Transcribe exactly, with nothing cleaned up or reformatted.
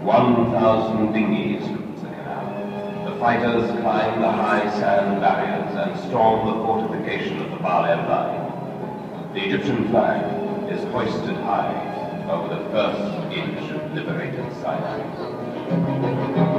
One thousand dinghies route the canal. The fighters climb the high sand barriers and storm the fortification of the Baaleb line. The Egyptian flag is hoisted high over the first inch of liberated Sinai.